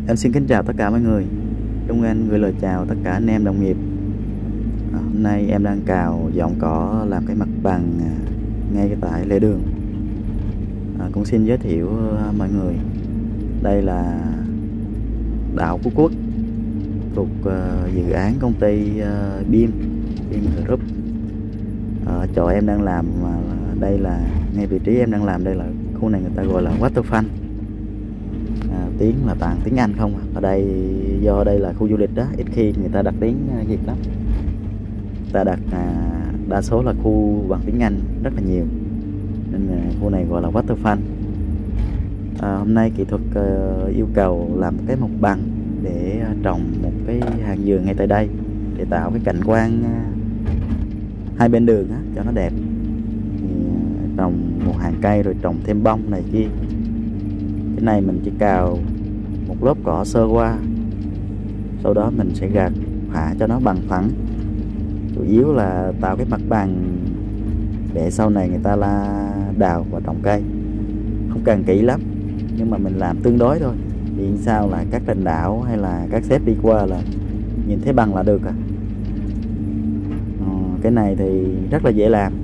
Em xin kính chào tất cả mọi người. Trung Anh gửi lời chào tất cả anh em đồng nghiệp. Hôm nay em đang cào dọn cỏ làm cái mặt bằng ngay tại lề đường. Cũng xin giới thiệu mọi người, đây là đảo Phú Quốc thuộc dự án công ty BIM Group. Chỗ em đang làm đây là ngay vị trí em đang làm, đây là khu này người ta gọi là Waterfront. Tiếng là toàn tiếng Anh không. Ở đây do đây là khu du lịch đó, ít khi người ta đặt tiếng Việt lắm. Người ta đặt đa số là khu bằng tiếng Anh rất là nhiều, nên khu này gọi là Waterfront. Hôm nay kỹ thuật yêu cầu làm cái mặt bằng để trồng một cái hàng vườn ngay tại đây, để tạo cái cảnh quan hai bên đường á, cho nó đẹp. Trồng một hàng cây rồi trồng thêm bông này kia. Cái này mình chỉ cào một lớp cỏ sơ qua, sau đó mình sẽ gạt phả cho nó bằng phẳng, chủ yếu là tạo cái mặt bằng để sau này người ta la đào và trồng cây. Không cần kỹ lắm, nhưng mà mình làm tương đối thôi, vì sao là các lãnh đạo hay là các sếp đi qua là nhìn thấy bằng là được à. Cái này thì rất là dễ làm,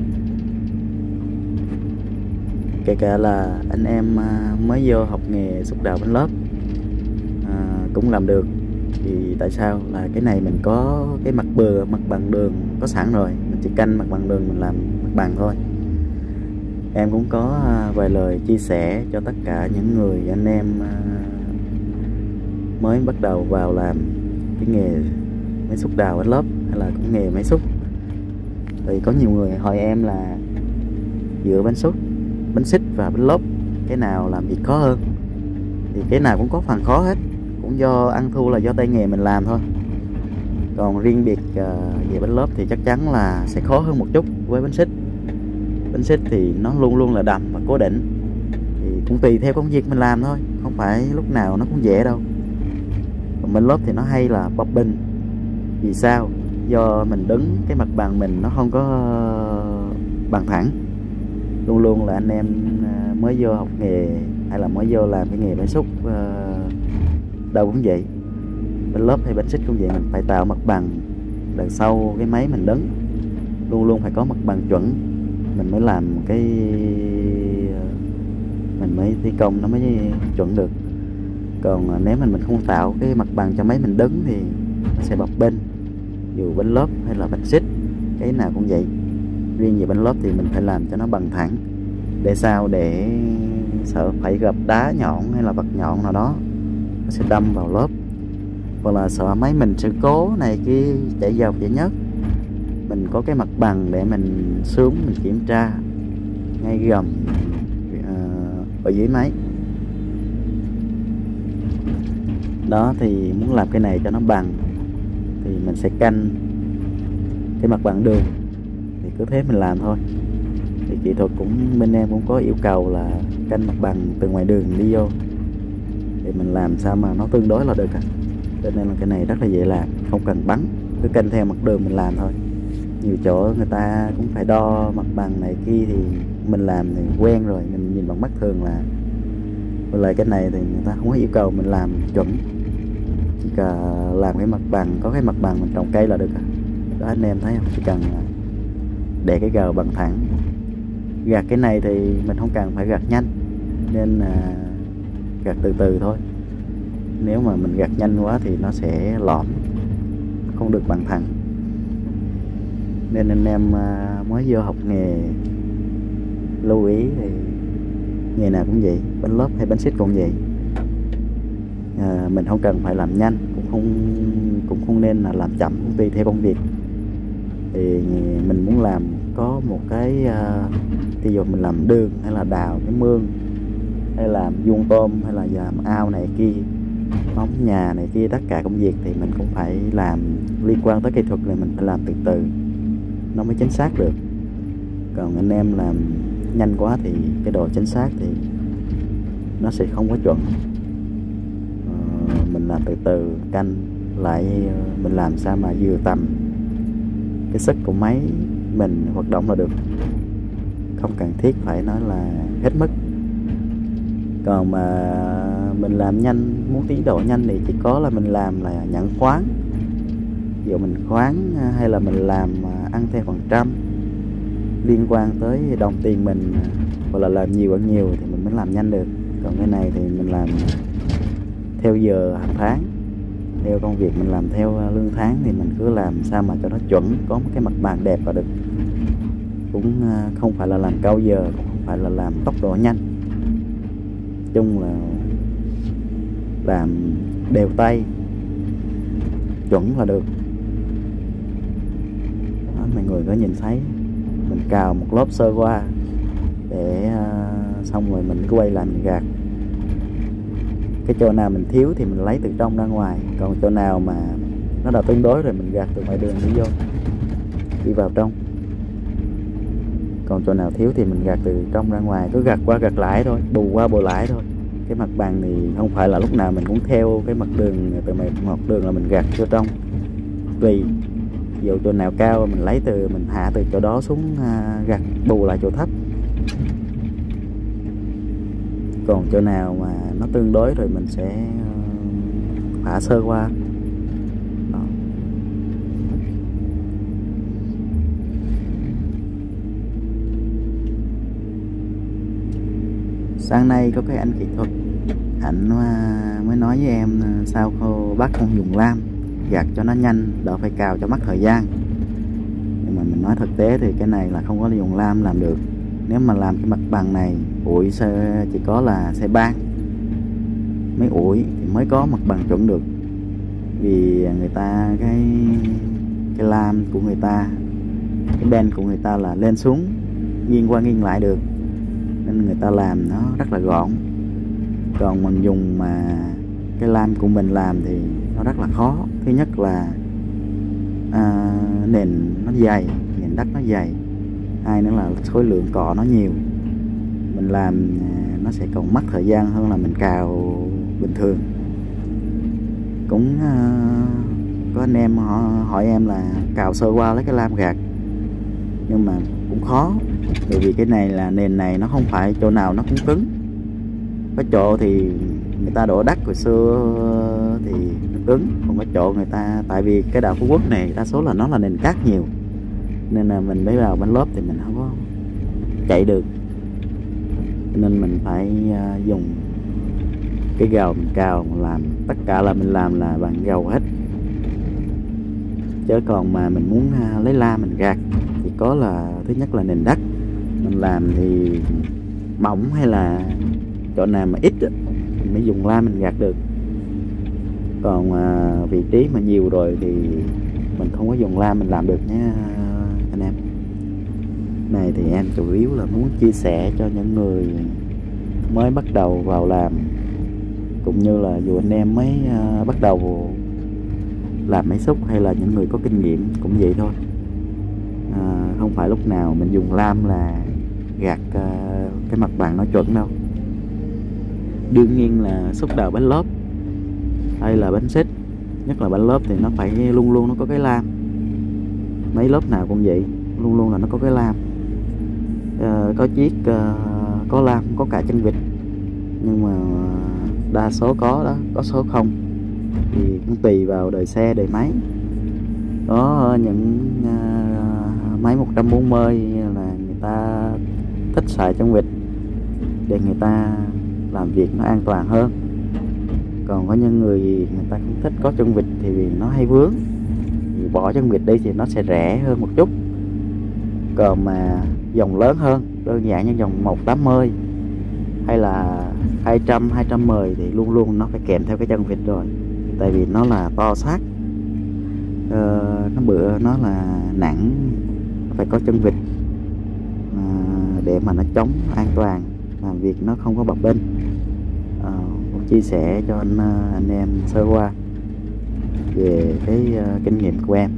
kể cả là anh em mới vô học nghề xúc đào bánh lốp cũng làm được. Thì tại sao là cái này mình có cái mặt bằng đường có sẵn rồi, mình chỉ canh mặt bằng đường mình làm mặt bằng thôi. Em cũng có vài lời chia sẻ cho tất cả những người anh em mới bắt đầu vào làm cái nghề máy xúc đào bánh lốp hay là cũng nghề máy xúc. Thì có nhiều người hỏi em là giữa bánh xúc, bánh xích và bánh lốp cái nào làm việc khó hơn. Thì cái nào cũng có phần khó hết, cũng do ăn thua là do tay nghề mình làm thôi. Còn riêng biệt về bánh lốp thì chắc chắn là sẽ khó hơn một chút với bánh xích. Bánh xích thì nó luôn luôn là đầm và cố định, thì cũng tùy theo công việc mình làm thôi, không phải lúc nào nó cũng dễ đâu. Còn bánh lốp thì nó hay là bập bình. Vì sao? Do mình đứng cái mặt bằng mình nó không có bằng thẳng. Luôn luôn là anh em mới vô học nghề hay là mới vô làm cái nghề máy xúc đâu cũng vậy, bánh lốp hay bánh xích cũng vậy, mình phải tạo mặt bằng đằng sau cái máy mình đứng, luôn luôn phải có mặt bằng chuẩn, mình mới làm cái mình mới thi công nó mới chuẩn được. Còn nếu mình không tạo cái mặt bằng cho máy mình đứng thì nó sẽ bập bênh, dù bánh lốp hay là bánh xích cái nào cũng vậy. Riêng về bánh lốp thì mình phải làm cho nó bằng thẳng, để sao để sợ phải gặp đá nhọn hay là vật nhọn nào đó nó sẽ đâm vào lốp, hoặc là sợ máy mình sự cố này kia chạy dầu chạy nhớt, mình có cái mặt bằng để mình xuống mình kiểm tra ngay gầm ở dưới máy đó. Thì muốn làm cái này cho nó bằng thì mình sẽ canh cái mặt bằng đường, thì cứ thế mình làm thôi. Thì kỹ thuật cũng bên em cũng có yêu cầu là canh mặt bằng từ ngoài đường đi vô, thì mình làm sao mà nó tương đối là được. Cho nên là cái này rất là dễ làm, không cần bắn, cứ canh theo mặt đường mình làm thôi. Nhiều chỗ người ta cũng phải đo mặt bằng này kia, thì mình làm thì quen rồi, mình nhìn bằng mắt thường là. Với lại cái này thì người ta không có yêu cầu mình làm chuẩn, chỉ cần làm cái mặt bằng, có cái mặt bằng mình trồng cây là được. Đó anh em thấy không, chỉ cần để cái gờ bằng thẳng. Gạt cái này thì mình không cần phải gạt nhanh, nên gạt từ từ thôi. Nếu mà mình gạt nhanh quá thì nó sẽ lõm, không được bằng thẳng. Nên anh em mới vô học nghề lưu ý, thì nghề nào cũng vậy, bánh lốp hay bánh xích cũng vậy. Mình không cần phải làm nhanh, cũng không nên là làm chậm, cũng tùy theo công việc. Thì mình muốn làm có một cái ví dụ mình làm đường hay là đào cái mương, hay làm vuông tôm, hay là làm ao này kia, móng nhà này kia, tất cả công việc thì mình cũng phải làm liên quan tới kỹ thuật, là mình phải làm từ từ nó mới chính xác được. Còn anh em làm nhanh quá thì cái độ chính xác thì nó sẽ không có chuẩn. Mình làm từ từ canh lại, mình làm sao mà vừa tầm cái sức của máy mình hoạt động là được, không cần thiết phải nói là hết mức. Còn mà mình làm nhanh, muốn tiến độ nhanh thì chỉ có là mình làm là nhận khoán. Ví dụ mình khoán hay là mình làm ăn theo phần trăm liên quan tới đồng tiền mình, hoặc là làm nhiều hơn nhiều thì mình mới làm nhanh được. Còn cái này thì mình làm theo giờ hàng tháng, theo công việc mình làm theo lương tháng, thì mình cứ làm sao mà cho nó chuẩn, có một cái mặt bằng đẹp là được. Cũng không phải là làm cao giờ, cũng không phải là làm tốc độ nhanh, chung là làm đều tay chuẩn là được. Đó, mọi người có nhìn thấy mình cào một lớp sơ qua để xong rồi mình cứ quay lại mình gạt. Cái chỗ nào mình thiếu thì mình lấy từ trong ra ngoài, còn chỗ nào mà nó đã tương đối rồi mình gạt từ ngoài đường đi vào trong. Còn chỗ nào thiếu thì mình gạt từ trong ra ngoài, cứ gạt qua gạt lại thôi, bù qua bù lại thôi. Cái mặt bằng thì không phải là lúc nào mình cũng theo cái mặt đường, từ mặt đường là mình gạt vô trong. Tùy, ví dụ chỗ nào cao mình lấy từ, mình hạ từ chỗ đó xuống gạt bù lại chỗ thấp. Còn chỗ nào mà nó tương đối rồi mình sẽ hạ sơ qua. Đó. Sáng nay có cái anh kỹ thuật, ảnh mới nói với em sao cô bác không dùng lam gạt cho nó nhanh, đỡ phải cào cho mất thời gian. Nhưng mà mình nói thực tế thì cái này là không có dùng lam làm được. Nếu mà làm cái mặt bằng này ủi chỉ có là xe ban mới ủi thì mới có mặt bằng chuẩn được. Vì người ta cái lam của người ta, cái ben của người ta là lên xuống nghiêng qua nghiêng lại được, nên người ta làm nó rất là gọn. Còn mình dùng mà cái lam của mình làm thì nó rất là khó. Thứ nhất là nền nó dày, nền đất nó dày. Hai nữa là khối lượng cọ nó nhiều, mình làm nó sẽ còn mất thời gian hơn là mình cào bình thường. Cũng có anh em họ hỏi em là cào sơ qua lấy cái lam gạt, nhưng mà cũng khó. Bởi vì cái này là nền này nó không phải chỗ nào nó cũng cứng. Có chỗ thì người ta đổ đất hồi xưa thì nó cứng, còn có chỗ người ta, tại vì cái đảo Phú Quốc này đa số là nó là nền cát nhiều, nên là mình mới vào bánh lốp thì mình không có chạy được, nên mình phải dùng cái gầu mình cào, mình làm tất cả là mình làm là bằng gầu hết. Chứ còn mà mình muốn lấy lam mình gạt thì có là thứ nhất là nền đất mình làm thì mỏng, hay là chỗ nào mà ít mình mới dùng lam mình gạt được. Còn vị trí mà nhiều rồi thì mình không có dùng lam mình làm được nhé anh em. Này thì em chủ yếu là muốn chia sẻ cho những người mới bắt đầu vào làm, cũng như là dù anh em mới bắt đầu làm máy xúc hay là những người có kinh nghiệm cũng vậy thôi. Không phải lúc nào mình dùng lam là gạt cái mặt bằng nó chuẩn đâu. Đương nhiên là xúc đầu bánh lốp hay là bánh xích, nhất là bánh lốp thì nó phải luôn luôn nó có cái lam. Mấy lớp nào cũng vậy, luôn luôn là nó có cái lam. Có chiếc có lam, có cả chân vịt, nhưng mà đa số có đó, có số không thì cũng tùy vào đời xe, đời máy. Có những máy 140 là người ta thích xài chân vịt để người ta làm việc nó an toàn hơn. Còn có những người ta không thích có chân vịt thì vì nó hay vướng, thì bỏ chân vịt đi thì nó sẽ rẻ hơn một chút. Còn mà dòng lớn hơn, đơn giản như dòng 180 hay là 200, 210 thì luôn luôn nó phải kèm theo cái chân vịt rồi. Tại vì nó là to xác, nó bự, nó là nặng, nó phải có chân vịt để mà nó chống an toàn, làm việc nó không có bập bênh. Chia sẻ cho anh em sơ qua về cái kinh nghiệm của em.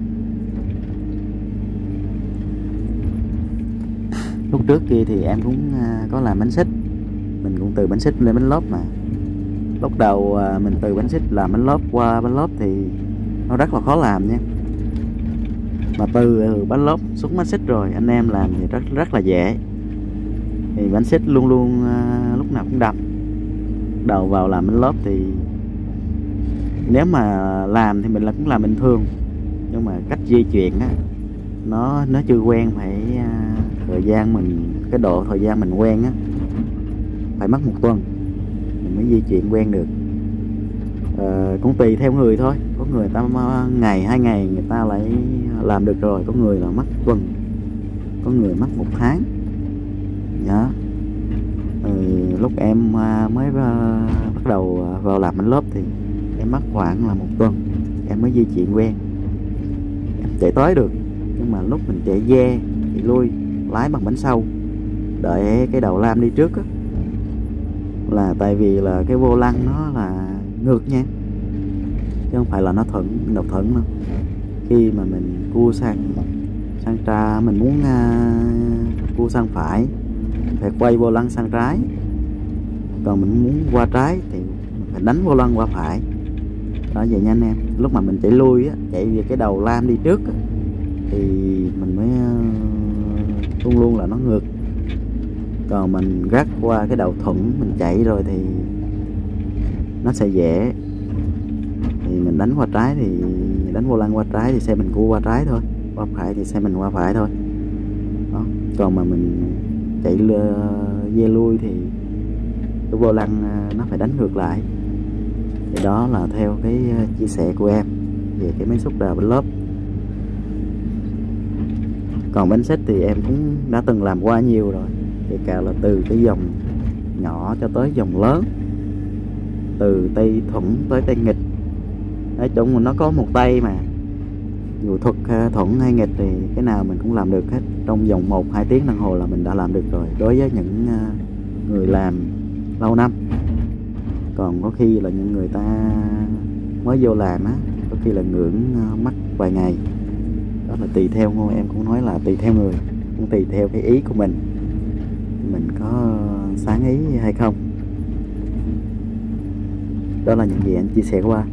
Lúc trước kia thì em cũng có làm bánh xích, mình cũng từ bánh xích lên bánh lốp. Mà lúc đầu mình từ bánh xích làm bánh lốp qua bánh lốp thì nó rất là khó làm nha. Mà từ bánh lốp xuống bánh xích rồi anh em làm thì rất là dễ. Thì bánh xích luôn luôn lúc nào cũng đập, bắt đầu vào làm bánh lốp thì nếu mà làm thì mình cũng làm bình thường, nhưng mà cách di chuyển á nó chưa quen, phải thời gian mình, cái độ thời gian mình quen á phải mất 1 tuần mình mới di chuyển quen được. Cũng tùy theo người thôi, có người ta ngày 2 ngày người ta lại làm được rồi, có người là mất tuần, có người mất 1 tháng đó. Lúc em mới bắt đầu vào làm bánh lốp thì em mất khoảng là 1 tuần em mới di chuyển quen, em chạy tới được. Nhưng mà lúc mình chạy ve, chạy lui, lái bằng bánh sau, đợi cái đầu lam đi trước á, là tại vì là cái vô lăng nó là ngược nha, chứ không phải là nó độc thuận đâu. Khi mà mình cua sang tra, mình muốn cua sang phải phải quay vô lăng sang trái, còn mình muốn qua trái thì mình phải đánh vô lăng qua phải đó, vậy nha anh em. Lúc mà mình chạy lui á, chạy về cái đầu lam đi trước á, thì mình mới luôn luôn là nó ngược. Còn mình gác qua cái đầu thuận mình chạy rồi thì nó sẽ dễ, thì mình đánh qua trái thì đánh vô lăng qua trái thì xe mình cua qua trái thôi, qua phải thì xe mình qua phải thôi đó. Còn mà mình chạy ve lui thì cái vô lăng nó phải đánh ngược lại. Thì đó là theo cái chia sẻ của em về cái máy xúc đào bánh lốp. Còn bánh xích thì em cũng đã từng làm qua nhiều rồi, kể cả là từ cái dòng nhỏ cho tới dòng lớn, từ tay thuận tới tay nghịch. Nói chung nó có một tay mà, dù thuật thuận hay nghịch thì cái nào mình cũng làm được hết. Trong vòng 1-2 tiếng đồng hồ là mình đã làm được rồi, đối với những người làm lâu năm. Còn có khi là những người ta mới vô làm á, có khi là ngưỡng mất vài ngày. Đó là tùy theo, em cũng nói là tùy theo người, cũng tùy theo cái ý của mình có sáng ý hay không. Đó là những gì anh chia sẻ qua.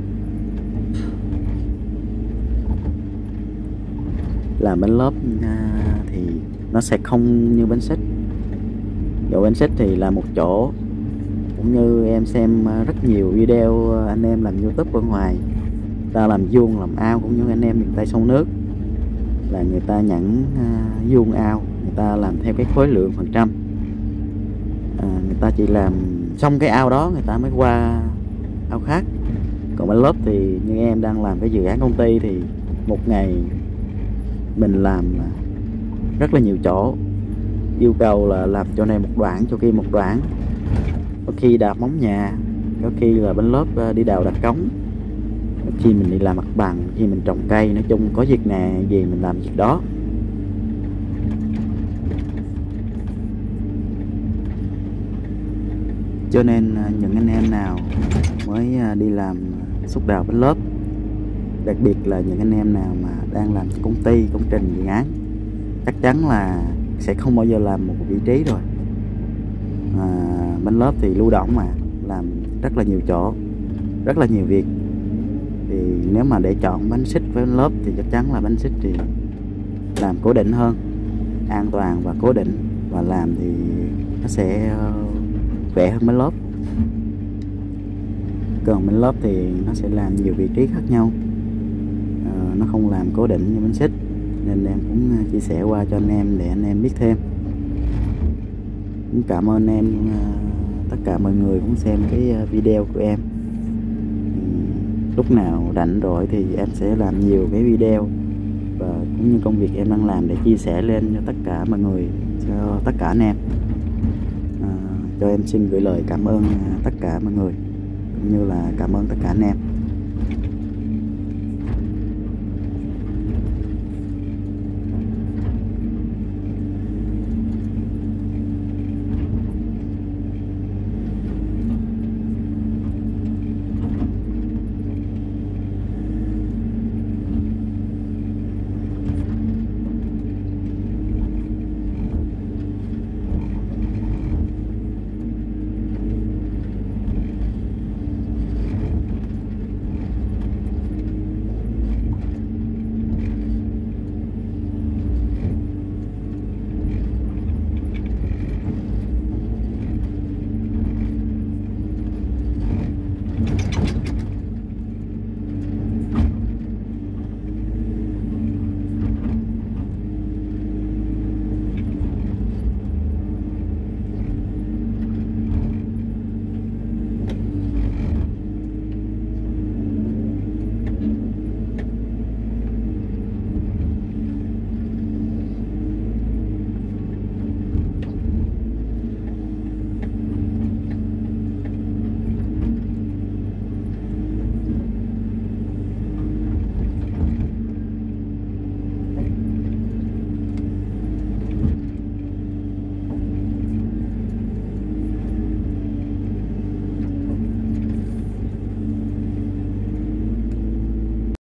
Làm bánh lốp thì nó sẽ không như bánh xích. Dầu bánh xích thì là một chỗ, cũng như em xem rất nhiều video anh em làm YouTube ở ngoài, ta làm vuông làm ao, cũng như anh em miền Tây sông nước là người ta nhận vuông ao, người ta làm theo cái khối lượng phần trăm. Người ta chỉ làm xong cái ao đó người ta mới qua ao khác. Còn bánh lốp thì như em đang làm cái dự án công ty thì một ngày mình làm rất là nhiều chỗ, yêu cầu là làm chỗ này một đoạn, chỗ kia một đoạn, có khi đạp móng nhà, có khi là bánh lốp đi đào đặt cống, có khi mình đi làm mặt bằng, khi mình trồng cây. Nói chung có việc nào gì mình làm việc đó. Cho nên những anh em nào mới đi làm xúc đào bánh lốp, đặc biệt là những anh em nào mà đang làm công ty, công trình, dự án, chắc chắn là sẽ không bao giờ làm một vị trí rồi. Bánh lốp thì lưu động mà, làm rất là nhiều chỗ, rất là nhiều việc. Thì nếu mà để chọn bánh xích với bánh lốp thì chắc chắn là bánh xích thì làm cố định hơn, an toàn và cố định, và làm thì nó sẽ khỏe hơn bánh lốp. Còn bánh lốp thì nó sẽ làm nhiều vị trí khác nhau, nó không làm cố định như bánh xích, nên em cũng chia sẻ qua cho anh em để anh em biết thêm. Cũng cảm ơn em, tất cả mọi người cũng xem cái video của em. Lúc nào rảnh rỗi thì em sẽ làm nhiều cái video, và cũng như công việc em đang làm để chia sẻ lên cho tất cả mọi người, cho tất cả anh em. Cho em xin gửi lời cảm ơn tất cả mọi người, cũng như là cảm ơn tất cả anh em.